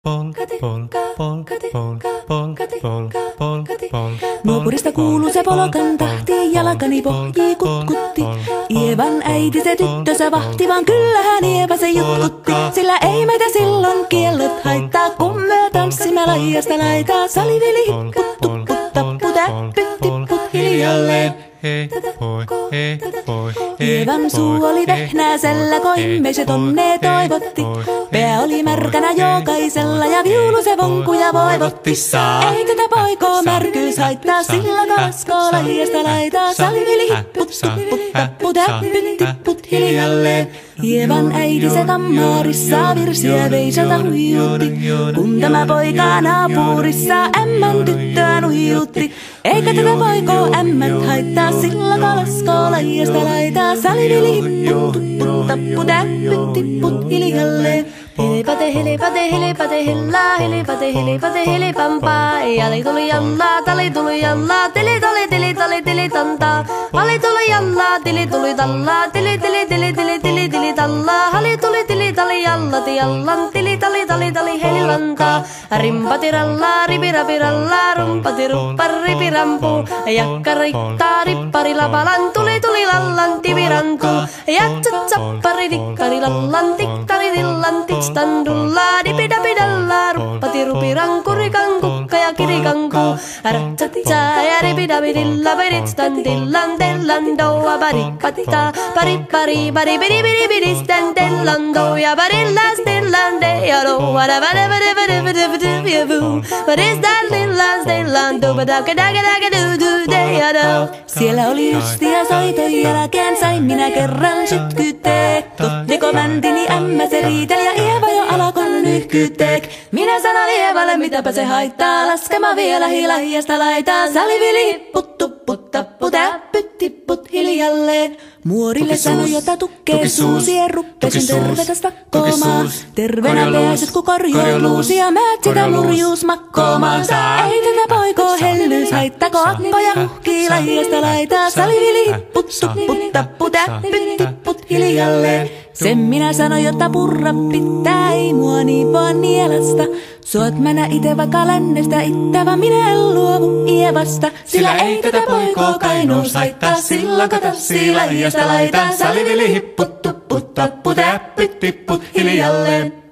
Nuopurista kuuluu se polokan tahti, jalkani pohjii kutkutti. Ievan äiti se tyttönsä vahti, vaan kyllähän Ieva se jutkutti. Sillä ei meitä silloin kiellot haittaa, kun me tanssimme laidasta laitaa. Salivili hipput, tupput, tappu, täppyt, tipput hiljalleen. Hei poi. Ievan suu oli vehnäisellä, koimme se tonne toivotti. Pää oli märkänä jokaisella ja viulu se vonkuja voivotti. Ei tätä poikoo märkyys haittaa, sillä kalaskoo laidasta laitaa. Salivili hipput, tupput, tappu, täppyt, tipput hiljalleen. Ievan äiti se kammarissa virsiä veisata huijutti. Kun tämä poika naapurissa ämmän tyttöä nuijutti. Eikä tätä poikoo ämmät haittaa, sillä kalaskoo laidasta laitaa. Salivili hipput, tupput, tappu, täppyt, tipput hiljalleen. Hilipate, hilipate, hilipate, hillaa, hilipate, hilipate, hilipampaa. Jali tuli jallaa, tali tuli jallaa, tili tuli, tili tali, tili tantaa. Hali tuli jallaa, tili tuli tallaa, tili tili, tili tili, tili tili tallaa. Hali tuli, tili tali jallati jallan, tili tali, tali tali, helilantaa. Rimpati rallaa, ripirapi rallaa, rumpati ruppar, ripirampu. Jakka riittaa, rippari lapalan, tuli tuli lallan, tivirantu. Jatsat sappari, tikkari lallan, tikkari tillan, standulla dipidapidalla ruppati rupiranku rikanku ja kirikanku ratsatsa ja ripidapidilla peritstandillan tellando parippatta paripari paripidipidipidi standellando ja parillas tellande ja lo vadavadavadavadavadavadavu what is that lillas tellando badakadakadakadudu deyado. Siellä oli justia soiton jälkeen sain minä kerran sytkyteek. Totteko mäntini ämmä se riiteli ja Ieva jo alakon nyhkyteek. Minä sanon Ievalle mitäpä se haittaa, laskema vielä hiljasta laitaa. Salivili hipput, tupput, tappu, täppyt, tipput hiljalleen. Muorille sanoi jota tukkee suusi, ruppesin tervetäs vakkoomaan. Terveenä pääset ku korjouluusi ja määt sitä murjuus makkoomaan. Ei tätä poikoo hellyys haittako akkoja huhkii laidasta laitaa. Salivili hipput, tupput, tappu, täppyt, tipput hiljalleen. Sen minä sanoin, jotta purra pitää, ei mua niin vaan nielasta. Suot mänä ite vaikka lännestä ittävä, minä en luovu Ievasta. Sillä ei tätä poikoo kainous haittaa, sillä katassii laidasta laitaa. Salivili hipput, tupput, tappu, täppyt, tipput hiljalleen.